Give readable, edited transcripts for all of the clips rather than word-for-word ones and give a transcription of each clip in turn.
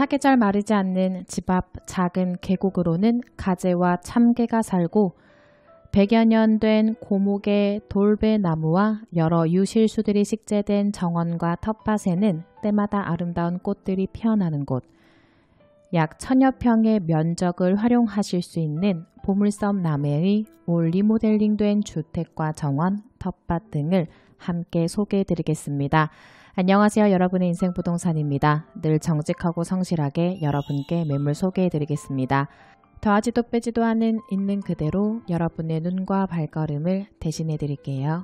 사계절 마르지 않는 집 앞 작은 계곡으로는 가재와 참개가 살고 100여 년 된 고목의 돌배나무와 여러 유실수들이 식재된 정원과 텃밭에는 때마다 아름다운 꽃들이 피어나는 곳, 약 1000여 평의 면적을 활용하실 수 있는 보물섬 남해의 올 리모델링된 주택과 정원, 텃밭 등을 함께 소개해드리겠습니다. 안녕하세요. 여러분의 인생부동산입니다. 늘 정직하고 성실하게 여러분께 매물 소개해드리겠습니다. 더하지도 빼지도 않은 있는 그대로 여러분의 눈과 발걸음을 대신해드릴게요.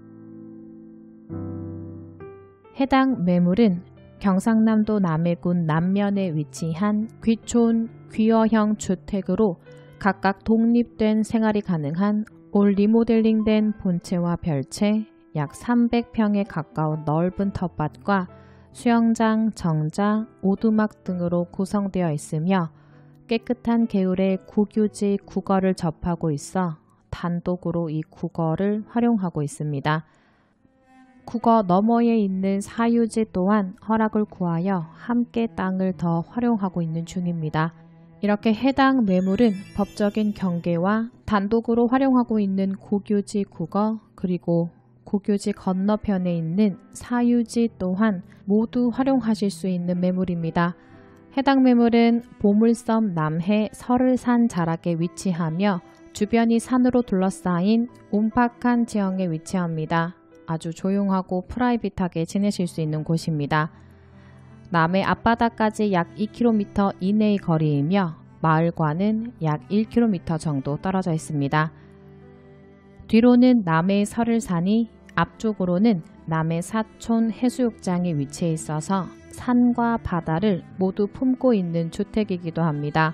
해당 매물은 경상남도 남해군 남면에 위치한 귀촌 귀허형 주택으로 각각 독립된 생활이 가능한 올 리모델링된 본체와 별채, 약 300평에 가까운 넓은 텃밭과 수영장, 정자, 오두막 등으로 구성되어 있으며 깨끗한 계율의 국유지 국어를 접하고 있어 단독으로 이 국어를 활용하고 있습니다. 국어 너머에 있는 사유지 또한 허락을 구하여 함께 땅을 더 활용하고 있는 중입니다. 이렇게 해당 매물은 법적인 경계와 단독으로 활용하고 있는 국유지 국어 그리고 국유지 건너편에 있는 사유지 또한 모두 활용하실 수 있는 매물입니다. 해당 매물은 보물섬 남해 설을산 자락에 위치하며 주변이 산으로 둘러싸인 움팍한 지형에 위치합니다. 아주 조용하고 프라이빗하게 지내실 수 있는 곳입니다. 남해 앞바다까지 약 2km 이내의 거리이며 마을과는 약 1km 정도 떨어져 있습니다. 뒤로는 남해 설을산이, 앞쪽으로는 남해 사촌 해수욕장이 위치해 있어서 산과 바다를 모두 품고 있는 주택이기도 합니다.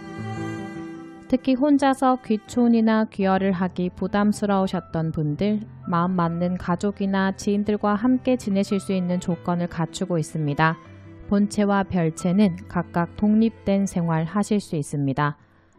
특히 혼자서 귀촌이나 귀허를 하기 부담스러우셨던 분들, 마음 맞는 가족이나 지인들과 함께 지내실 수 있는 조건을 갖추고 있습니다. 본체와 별채는 각각 독립된 생활 하실 수 있습니다.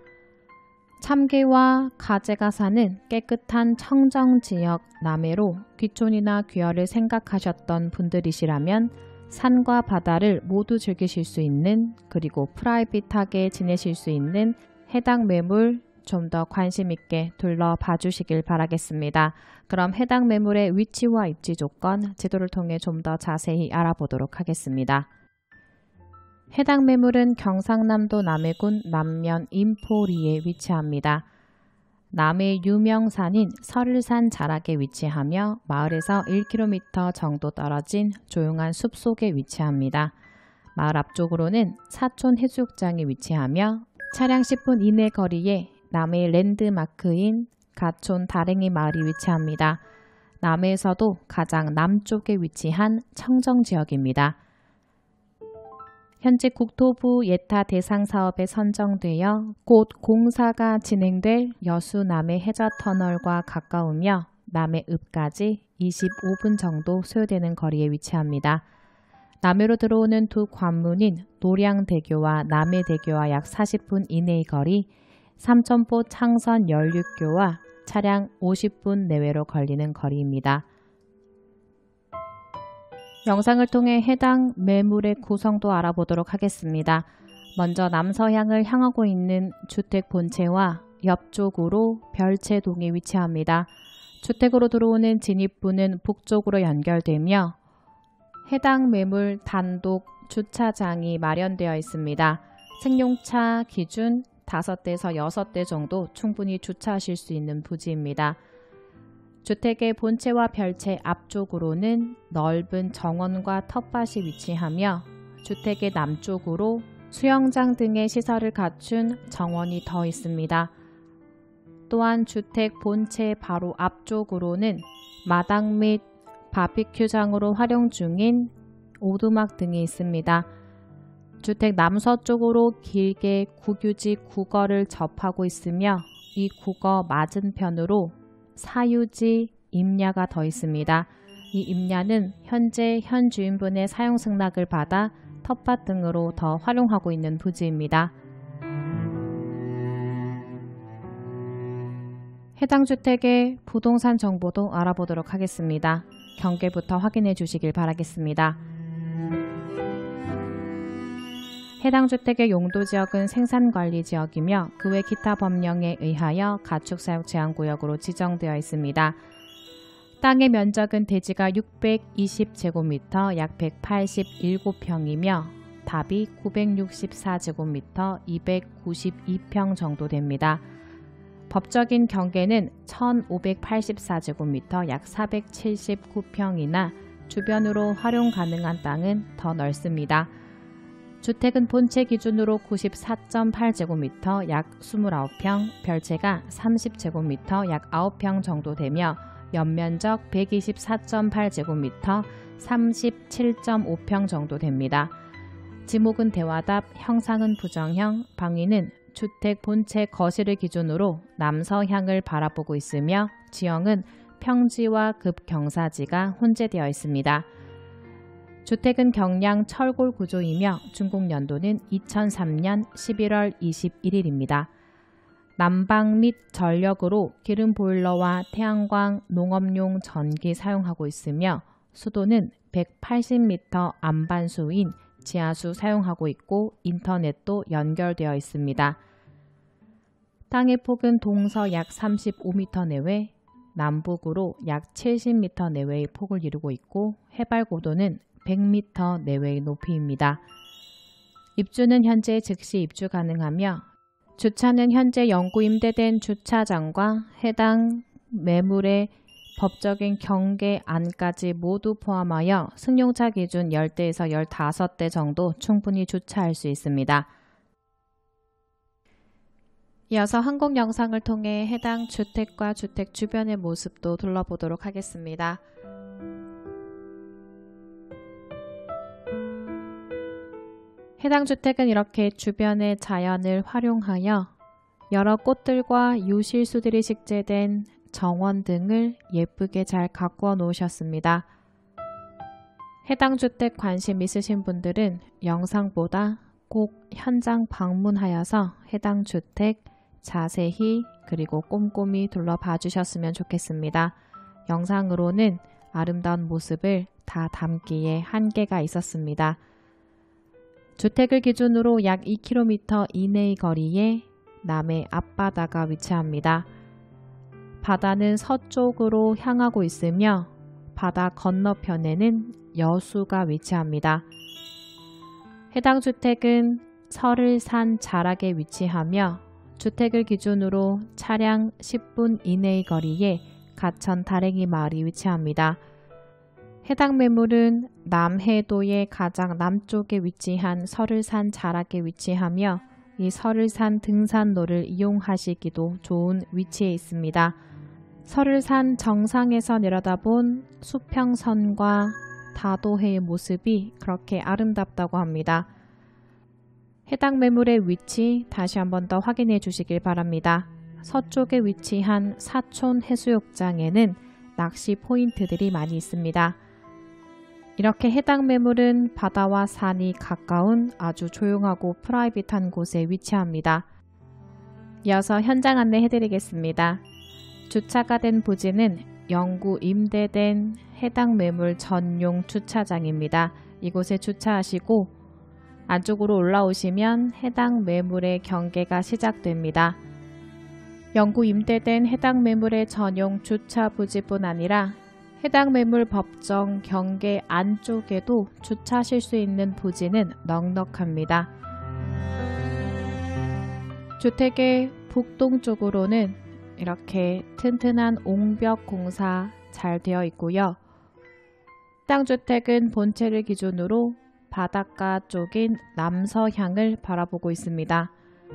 참개와 가재가 사는 깨끗한 청정지역 남해로 귀촌이나 귀허를 생각하셨던 분들이시라면 산과 바다를 모두 즐기실 수 있는, 그리고 프라이빗하게 지내실 수 있는 해당 매물 좀 더 관심 있게 둘러봐 주시길 바라겠습니다. 그럼 해당 매물의 위치와 입지 조건 지도를 통해 좀 더 자세히 알아보도록 하겠습니다. 해당 매물은 경상남도 남해군 남면 인포리에 위치합니다. 남해 유명산인 설을산 자락에 위치하며 마을에서 1km 정도 떨어진 조용한 숲속에 위치합니다. 마을 앞쪽으로는 사촌 해수욕장이 위치하며 차량 10분 이내 거리에 남해의 랜드마크인 가촌 다랭이 마을이 위치합니다. 남해에서도 가장 남쪽에 위치한 청정지역입니다. 현재 국토부 예타 대상 사업에 선정되어 곧 공사가 진행될 여수 남해 해저터널과 가까우며 남해읍까지 25분 정도 소요되는 거리에 위치합니다. 남해로 들어오는 두 관문인 노량대교와 남해대교와 약 40분 이내의 거리, 삼천포 창선 연륙교와 차량 50분 내외로 걸리는 거리입니다. 영상을 통해 해당 매물의 구성도 알아보도록 하겠습니다. 먼저 남서향을 향하고 있는 주택 본체와 옆쪽으로 별채동이 위치합니다. 주택으로 들어오는 진입부는 북쪽으로 연결되며 해당 매물 단독 주차장이 마련되어 있습니다. 승용차 기준 5대에서 6대 정도 충분히 주차하실 수 있는 부지입니다. 주택의 본체와 별채 앞쪽으로는 넓은 정원과 텃밭이 위치하며 주택의 남쪽으로 수영장 등의 시설을 갖춘 정원이 더 있습니다. 또한 주택 본체 바로 앞쪽으로는 마당 및 바비큐장으로 활용 중인 오두막 등이 있습니다. 주택 남서쪽으로 길게 국유지 국어를 접하고 있으며 이 국어 맞은편으로 사유지 임야가 더 있습니다. 이 임야는 현재 현 주인분의 사용 승낙을 받아 텃밭 등으로 더 활용하고 있는 부지입니다. 해당 주택의 부동산 정보도 알아보도록 하겠습니다. 경계부터 확인해 주시길 바라겠습니다. 해당 주택의 용도지역은 생산관리지역이며 그 외 기타 법령에 의하여 가축사육 제한구역으로 지정되어 있습니다. 땅의 면적은 대지가 620제곱미터 약 187평이며 답이 964제곱미터 292평 정도 됩니다. 법적인 경계는 1584제곱미터 약 479평이나 주변으로 활용 가능한 땅은 더 넓습니다. 주택은 본체 기준으로 94.8제곱미터 약 29평, 별채가 30제곱미터 약 9평 정도 되며 연면적 124.8제곱미터 37.5평 정도 됩니다. 지목은 대화답, 형상은 부정형, 방위는 주택 본체 거실을 기준으로 남서향을 바라보고 있으며 지형은 평지와 급경사지가 혼재되어 있습니다. 주택은 경량 철골 구조이며 준공연도는 2003년 11월 21일입니다. 난방 및 전력으로 기름 보일러와 태양광, 농업용 전기 사용하고 있으며 수도는 180m 안반수인 지하수 사용하고 있고 인터넷도 연결되어 있습니다. 땅의 폭은 동서 약 35m 내외, 남북으로 약 70m 내외의 폭을 이루고 있고 해발 고도는 100m 내외의 높이입니다. 입주는 현재 즉시 입주 가능하며 주차는 현재 영구 임대된 주차장과 해당 매물의 법적인 경계 안까지 모두 포함하여 승용차 기준 10대에서 15대 정도 충분히 주차할 수 있습니다. 이어서 항공 영상을 통해 해당 주택과 주택 주변의 모습도 둘러보도록 하겠습니다. 해당 주택은 이렇게 주변의 자연을 활용하여 여러 꽃들과 유실수들이 식재된 정원 등을 예쁘게 잘 가꾸어 놓으셨습니다. 해당 주택 관심 있으신 분들은 영상보다 꼭 현장 방문하여서 해당 주택 자세히 그리고 꼼꼼히 둘러봐 주셨으면 좋겠습니다. 영상으로는 아름다운 모습을 다 담기에 한계가 있었습니다. 주택을 기준으로 약 2km 이내의 거리에 남해 앞바다가 위치합니다. 바다는 서쪽으로 향하고 있으며 바다 건너편에는 여수가 위치합니다. 해당 주택은 설을산 자락에 위치하며 주택을 기준으로 차량 10분 이내의 거리에 가천 다랭이 마을이 위치합니다. 해당 매물은 남해도의 가장 남쪽에 위치한 설을산 자락에 위치하며 이 설을산 등산로를 이용하시기도 좋은 위치에 있습니다. 설을산 정상에서 내려다본 수평선과 다도해의 모습이 그렇게 아름답다고 합니다. 해당 매물의 위치 다시 한번 더 확인해 주시길 바랍니다. 서쪽에 위치한 사촌 해수욕장에는 낚시 포인트들이 많이 있습니다. 이렇게 해당 매물은 바다와 산이 가까운 아주 조용하고 프라이빗한 곳에 위치합니다. 이어서 현장 안내 해드리겠습니다. 주차가 된 부지는 영구 임대된 해당 매물 전용 주차장입니다. 이곳에 주차하시고 안쪽으로 올라오시면 해당 매물의 경계가 시작됩니다. 영구 임대된 해당 매물의 전용 주차 부지뿐 아니라 해당 매물 법정 경계 안쪽에도 주차하실 수 있는 부지는 넉넉합니다. 주택의 북동쪽으로는 이렇게 튼튼한 옹벽 공사 잘 되어 있고요. 해당 주택은 본체를 기준으로 바닷가 쪽인 남서향을 바라보고 있습니다.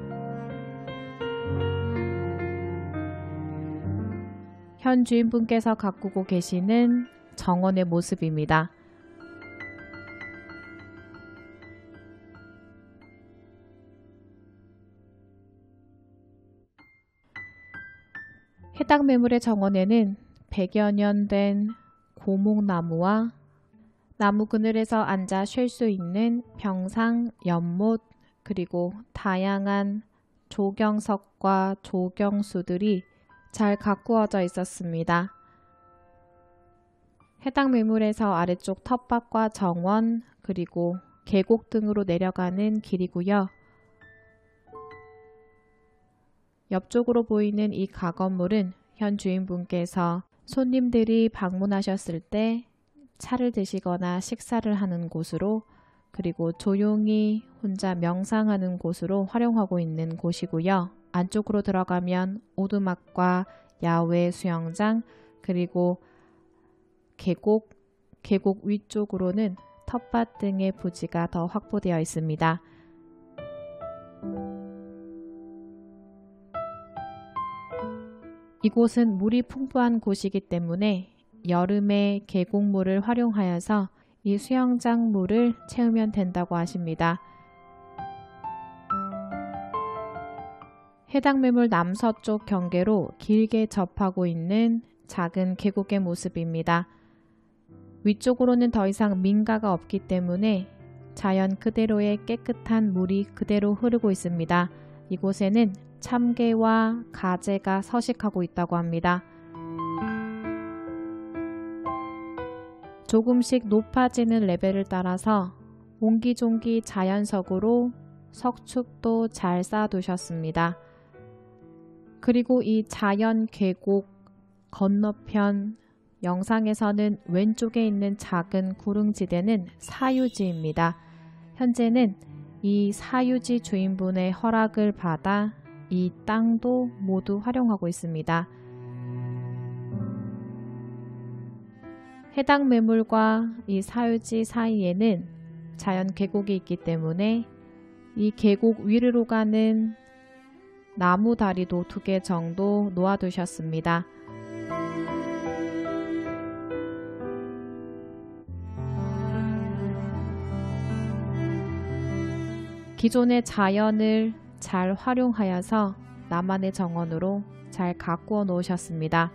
현 주인분께서 가꾸고 계시는 정원의 모습입니다. 해당 매물의 정원에는 100여 년 된 고목나무와 나무 그늘에서 앉아 쉴 수 있는 평상, 연못, 그리고 다양한 조경석과 조경수들이 잘 가꾸어져 있었습니다. 해당 매물에서 아래쪽 텃밭과 정원, 그리고 계곡 등으로 내려가는 길이고요. 옆쪽으로 보이는 이 가건물은 현 주인분께서 손님들이 방문하셨을 때 차를 드시거나 식사를 하는 곳으로, 그리고 조용히 혼자 명상하는 곳으로 활용하고 있는 곳이고요. 안쪽으로 들어가면 오두막과 야외 수영장, 그리고 계곡 위쪽으로는 텃밭 등의 부지가 더 확보되어 있습니다. 이곳은 물이 풍부한 곳이기 때문에 여름에 계곡물을 활용하여서 이 수영장 물을 채우면 된다고 하십니다. 해당 매물 남서쪽 경계로 길게 접하고 있는 작은 계곡의 모습입니다. 위쪽으로는 더 이상 민가가 없기 때문에 자연 그대로의 깨끗한 물이 그대로 흐르고 있습니다. 이곳에는 참개와 가재가 서식하고 있다고 합니다. 조금씩 높아지는 레벨을 따라서 옹기종기 자연석으로 석축도 잘 쌓아두셨습니다. 그리고 이 자연 계곡 건너편 영상에서는 왼쪽에 있는 작은 구릉지대는 사유지입니다. 현재는 이 사유지 주인분의 허락을 받아 이 땅도 모두 활용하고 있습니다. 해당 매물과 이 사유지 사이에는 자연 계곡이 있기 때문에 이 계곡 위로 가는 나무 다리도 2개 정도 놓아두셨습니다. 기존의 자연을 잘 활용하여서 나만의 정원으로 잘 가꾸어 놓으셨습니다.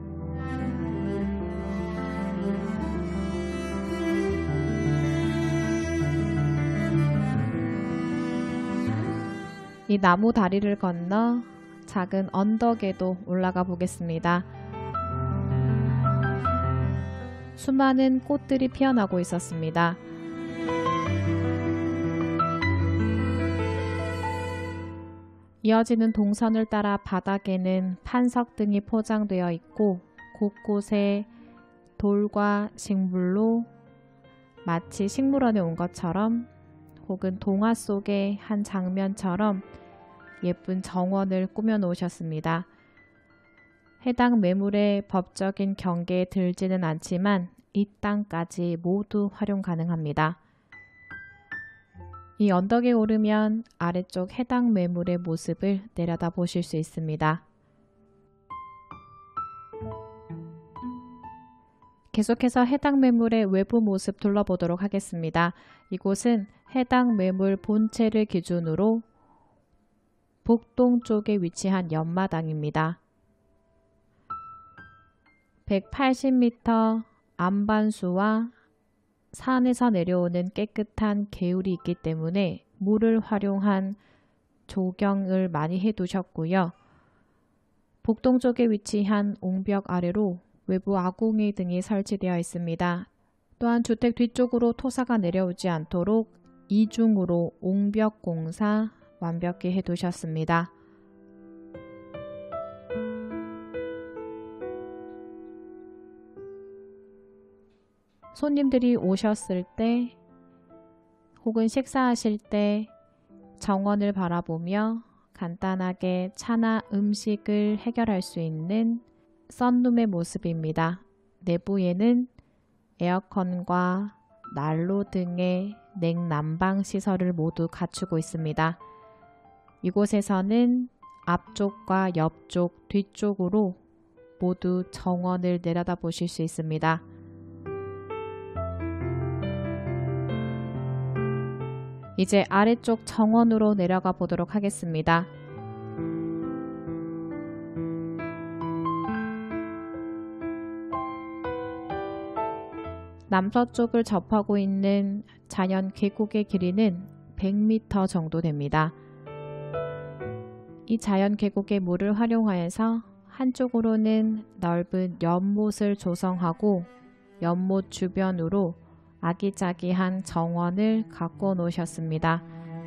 이 나무 다리를 건너 작은 언덕에도 올라가 보겠습니다. 수많은 꽃들이 피어나고 있었습니다. 이어지는 동선을 따라 바닥에는 판석 등이 포장되어 있고 곳곳에 돌과 식물로 마치 식물원에 온 것처럼 혹은 동화 속의 한 장면처럼 예쁜 정원을 꾸며 놓으셨습니다. 해당 매물의 법적인 경계에 들지는 않지만 이 땅까지 모두 활용 가능합니다. 이 언덕에 오르면 아래쪽 해당 매물의 모습을 내려다 보실 수 있습니다. 계속해서 해당 매물의 외부 모습 둘러보도록 하겠습니다. 이곳은 해당 매물 본체를 기준으로 북동쪽에 위치한 옆마당입니다. 180m 안반수와 산에서 내려오는 깨끗한 개울이 있기 때문에 물을 활용한 조경을 많이 해두셨고요. 북동쪽에 위치한 옹벽 아래로 외부 아궁이 등이 설치되어 있습니다. 또한 주택 뒤쪽으로 토사가 내려오지 않도록 이중으로 옹벽 공사 완벽히 해두셨습니다. 손님들이 오셨을 때 혹은 식사하실 때 정원을 바라보며 간단하게 차나 음식을 해결할 수 있는 썬룸의 모습입니다. 내부에는 에어컨과 난로 등의 냉난방 시설을 모두 갖추고 있습니다. 이곳에서는 앞쪽과 옆쪽, 뒤쪽으로 모두 정원을 내려다 보실 수 있습니다. 이제 아래쪽 정원으로 내려가 보도록 하겠습니다. 남서쪽을 접하고 있는 자연 계곡의 길이는 100m 정도 됩니다. 이 자연 계곡의 물을 활용하여서 한쪽으로는 넓은 연못을 조성하고 연못 주변으로 아기자기한 정원을 가꿔 놓으셨습니다.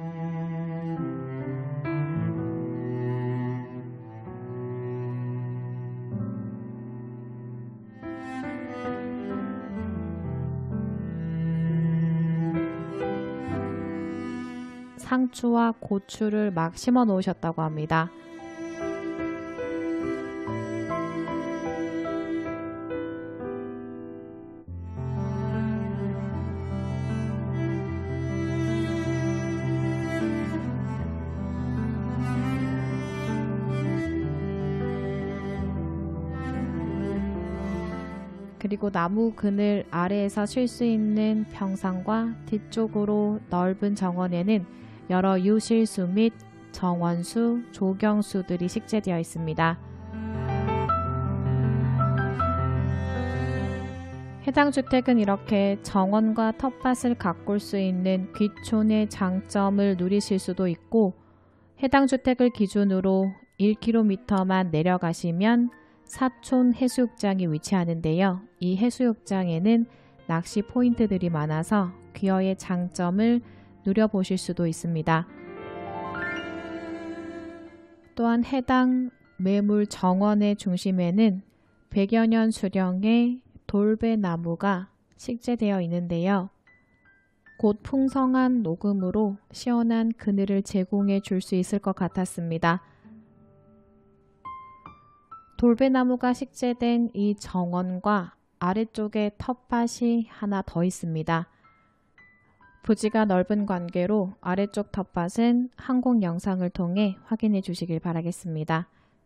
상추와 고추를 막 심어 놓으셨다고 합니다. 그리고 나무 그늘 아래에서 쉴 수 있는 평상과 뒤쪽으로 넓은 정원에는 여러 유실수 및 정원수, 조경수들이 식재되어 있습니다. 해당 주택은 이렇게 정원과 텃밭을 가꿀 수 있는 귀촌의 장점을 누리실 수도 있고, 해당 주택을 기준으로 1km만 내려가시면 사촌 해수욕장이 위치하는데요. 이 해수욕장에는 낚시 포인트들이 많아서 귀여의 장점을 누려보실 수도 있습니다. 또한 해당 매물 정원의 중심에는 100여 년 수령의 돌배나무가 식재되어 있는데요. 곧 풍성한 녹음으로 시원한 그늘을 제공해 줄 수 있을 것 같았습니다. 돌배나무가 식재된 이 정원과 아래쪽에 텃밭이 하나 더 있습니다. 부지가 넓은 관계로 아래쪽 텃밭은 항공 영상을 통해 확인해 주시길 바라겠습니다.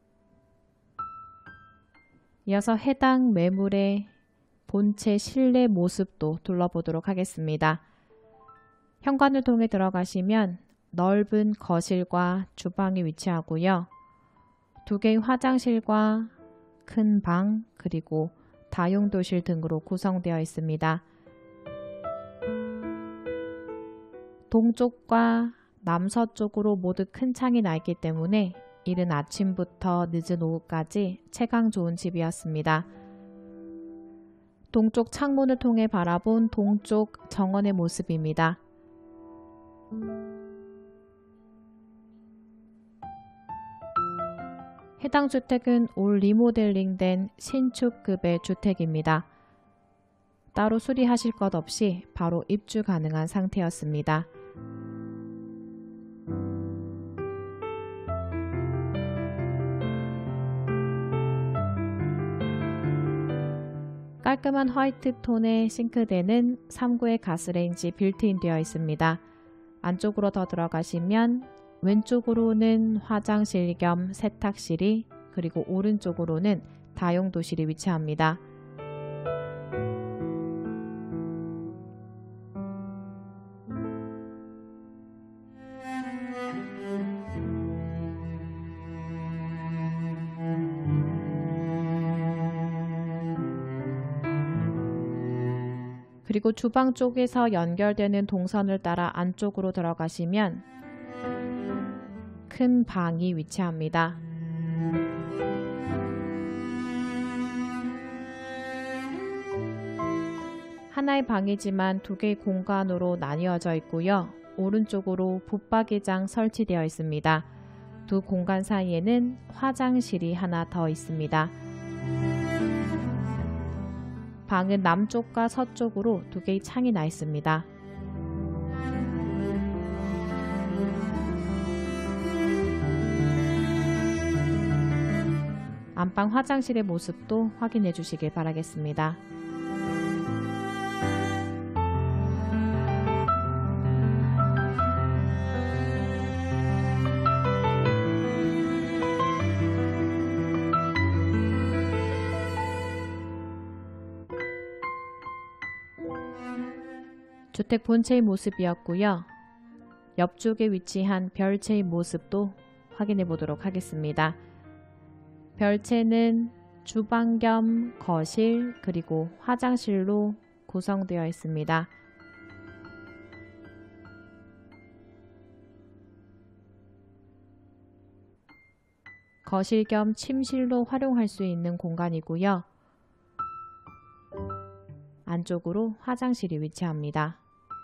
이어서 해당 매물의 본체 실내 모습도 둘러보도록 하겠습니다. 현관을 통해 들어가시면 넓은 거실과 주방이 위치하고요. 2개의 화장실과 큰 방, 그리고 다용도실 등으로 구성되어 있습니다. 동쪽과 남서쪽으로 모두 큰 창이 나 있기 때문에 이른 아침부터 늦은 오후까지 채광 좋은 집이었습니다. 동쪽 창문을 통해 바라본 동쪽 정원의 모습입니다. 해당 주택은 올 리모델링된 신축급의 주택입니다. 따로 수리하실 것 없이 바로 입주 가능한 상태였습니다. 깔끔한 화이트 톤의 싱크대는 3구의 가스레인지 빌트인 되어 있습니다. 안쪽으로 더 들어가시면 왼쪽으로는 화장실 겸 세탁실이, 그리고 오른쪽으로는 다용도실이 위치합니다. 그리고 주방 쪽에서 연결되는 동선을 따라 안쪽으로 들어가시면 큰 방이 위치합니다. 하나의 방이지만 2개의 공간으로 나뉘어져 있고요. 오른쪽으로 붙박이장 설치되어 있습니다. 두 공간 사이에는 화장실이 하나 더 있습니다. 방은 남쪽과 서쪽으로 2개의 창이 나 있습니다. 안방 화장실의 모습도 확인해 주시길 바라겠습니다. 주택 본체의 모습이었고요. 옆쪽에 위치한 별채의 모습도 확인해 보도록 하겠습니다. 별채는 주방 겸 거실, 그리고 화장실로 구성되어 있습니다. 거실 겸 침실로 활용할 수 있는 공간이고요. 안쪽으로 화장실이 위치합니다.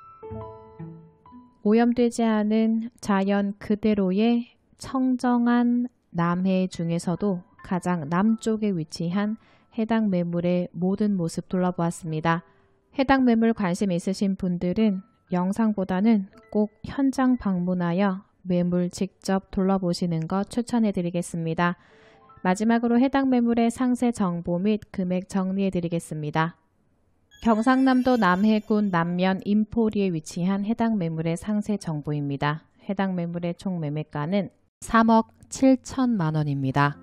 오염되지 않은 자연 그대로의 청정한 남해 중에서도 가장 남쪽에 위치한 해당 매물의 모든 모습 둘러보았습니다. 해당 매물 관심 있으신 분들은 영상보다는 꼭 현장 방문하여 매물 직접 둘러보시는 것 추천해 드리겠습니다. 마지막으로 해당 매물의 상세 정보 및 금액 정리해 드리겠습니다. 경상남도 남해군 남면 인포리에 위치한 해당 매물의 상세 정보입니다. 해당 매물의 총 매매가는 3억 7천만 원입니다.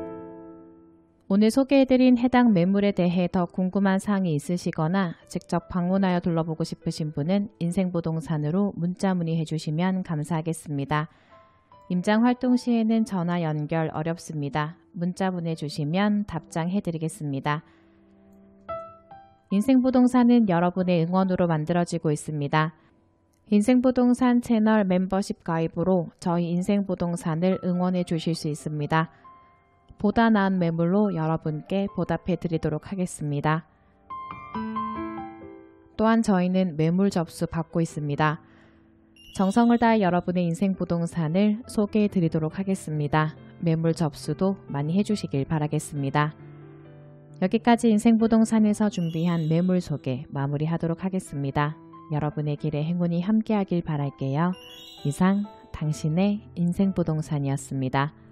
오늘 소개해드린 해당 매물에 대해 더 궁금한 사항이 있으시거나 직접 방문하여 둘러보고 싶으신 분은 인생부동산으로 문자 문의해 주시면 감사하겠습니다. 임장 활동 시에는 전화 연결 어렵습니다. 문자 보내주시면 답장해 드리겠습니다. 인생부동산은 여러분의 응원으로 만들어지고 있습니다. 인생부동산 채널 멤버십 가입으로 저희 인생부동산을 응원해 주실 수 있습니다. 보다 나은 매물로 여러분께 보답해 드리도록 하겠습니다. 또한 저희는 매물 접수 받고 있습니다. 정성을 다해 여러분의 인생부동산을 소개해 드리도록 하겠습니다. 매물 접수도 많이 해주시길 바라겠습니다. 여기까지 인생부동산에서 준비한 매물 소개 마무리하도록 하겠습니다. 여러분의 길에 행운이 함께하길 바랄게요. 이상 당신의 인생부동산이었습니다.